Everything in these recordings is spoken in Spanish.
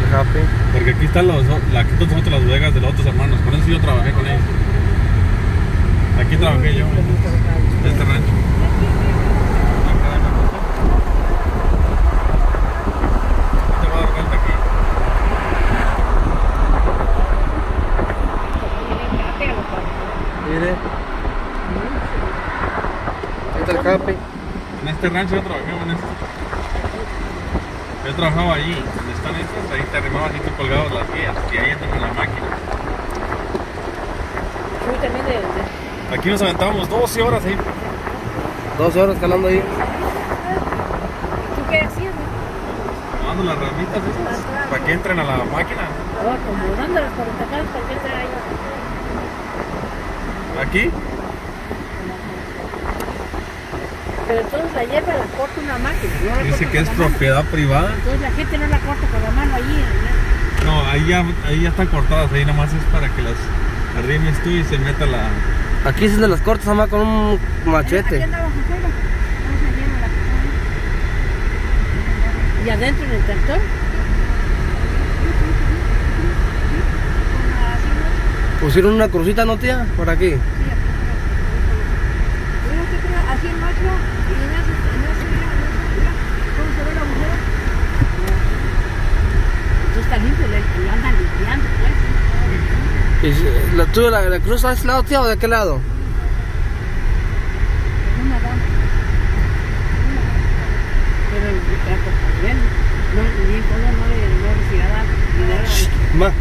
Happy. Porque aquí están aquí están nosotros las bodegas de los otros hermanos. Con eso yo trabajé con ellos. Aquí trabajé yo, en este rancho. Te voy a dar vuelta aquí. Mire. Ahí está el Happy. En este rancho yo trabajé, en este. Yo trabajaba allí, donde están estas, ahí te arrimaban y tú colgabas las guías y ahí entran en la máquina. Aquí nos aventábamos 12 horas ahí. 12 horas calando ahí. ¿Tú qué hacías? Tomando las ramitas esas para que entren a la máquina. Acomodándolas para sacar para que entren ahí. Aquí. Pero entonces la hierba la corta una máquina. No la Dice corta que con es la mano. propiedad privada. Entonces la gente no la corta con la mano allí. No, ahí ya están cortadas, ahí nomás es para que las arrimes tú y se meta la... Aquí se las cortas, mamá, con un Aquí machete. andamos afuera. Vamos a llevar la... Y adentro en el tractor. Pusieron una crucita, ¿no, tía? Por aquí. Así en otro, y en ese, ¿cómo se ve la agujero? Entonces está limpio, lo andan limpiando, pues. ¿Y tú la cruz a este lado, tía, o de qué lado? Una dama. Pero el trato está bien. No, ni en color no le retiraba ni Ma.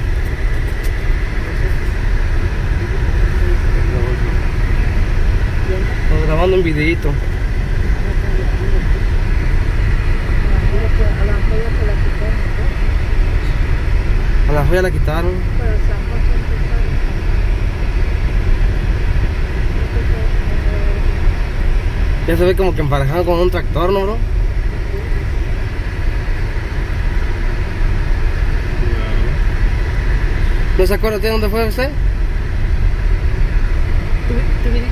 Estamos grabando un videito. A la joya la quitaron. Ya se ve como que emparejaron con un tractor, ¿no, bro? ¿No se acuerda de dónde fue usted? ¿Tú viniste,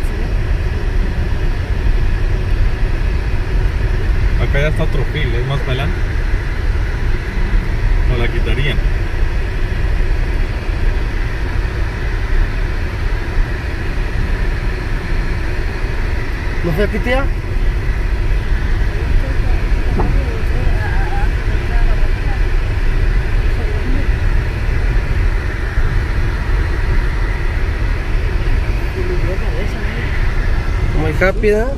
no? Acá ya está otro fil, es más para adelante. No la quitarían. ¿No fue aquí, tía? Muy rápida.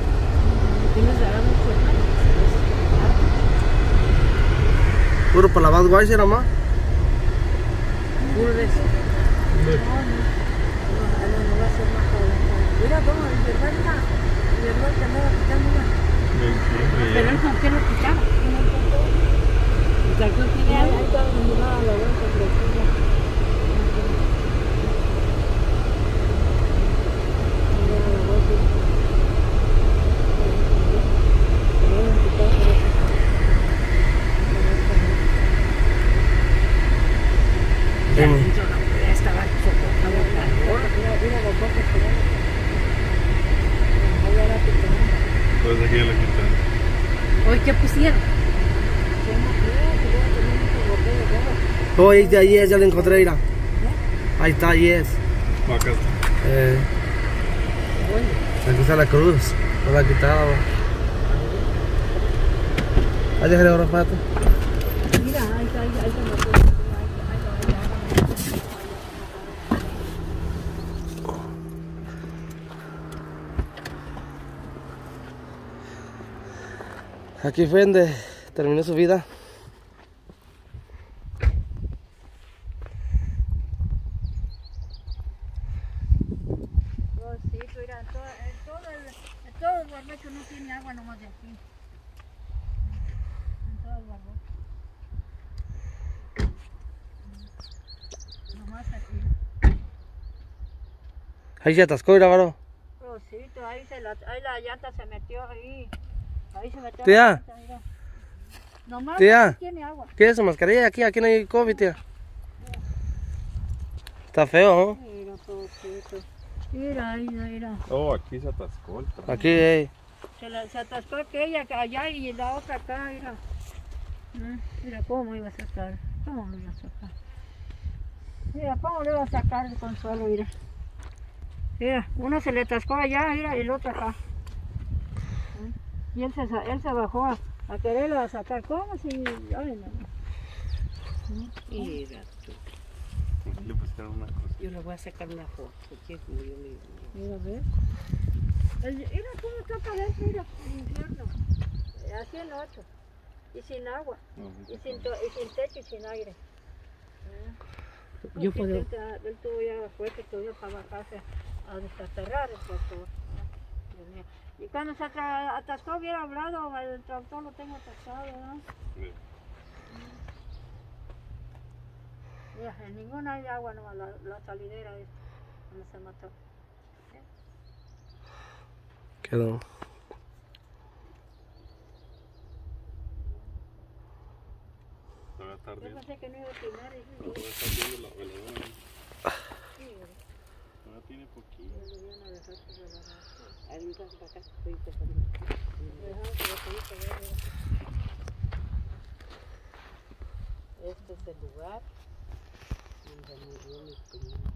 Puro para la Budweiser, mamá. Puro de eso. No va a ser más para la... Mira cómo el verdad que andaba quitando una. Pero él con qué lo quitaba. El tractor tiene algo. Ahí está donde va la vuelta, pero estaba soportando el calor. Pues aquí ya la quitaron. Hoy, ¿qué pusieron? Oh, ahí es, ya la encontré, mira. Ahí está, ahí es. Acá está. Aquí está la cruz. No la quitaba. Ahí déjale ahora, espérate. Mira, ahí está. Aquí fue donde terminó su vida. Oh, sí, mira, todo el barbecho no tiene agua nomás de aquí. En todo el barbecho. Nomás aquí. Ahí se atascó, mira, varón. Oh, sí, ahí la llanta se metió ahí. Ahí se metió. Tía. La llanta, mira. Nomás Tía. aquí tiene agua. ¿Qué es su mascarilla? Aquí no hay COVID, tía. Está feo, ¿no? Mira, pobrecito. Mira. Oh, aquí se atascó el tramo. Aquí, Se atascó aquella allá y la otra acá, mira. Mira cómo iba a sacar. ¿Cómo lo iba a sacar? Mira, ¿cómo le iba a sacar el Consuelo? Mira. Mira, uno se le atascó allá, mira, y el otro acá. Y él se bajó a quererlo sacar. ¿Cómo si? Ay, no. Mira tú. Aquí le pusieron una cosa. Yo le voy a sacar una foto. Que es muy humilde. Mira, ¿ves? Mira cómo está para adentro, mira, el infierno. Así en 8. Y sin agua. Y sin techo y sin aire. Yo puedo. Él tuvo ya fuerte todavía para bajarse a desaterrar el tractor. Dios mío. Y cuando se atascó hubiera hablado, el tractor lo tengo atascado, ¿no? Mira, en ninguna hay agua, no, la salidera esta, donde se mató. Quedó. Todavía está Yo ardiendo. pensé que no iba a opinar. Todavía está ardiendo la veladora. Sí, ¿verdad? Todavía tiene poquito. Ya lo iban a dejar que relajar. Ahorita para acá. Estoy pasando. Dejaron que lo pediste ver, mira. Este es el lugar donde murió mi primo.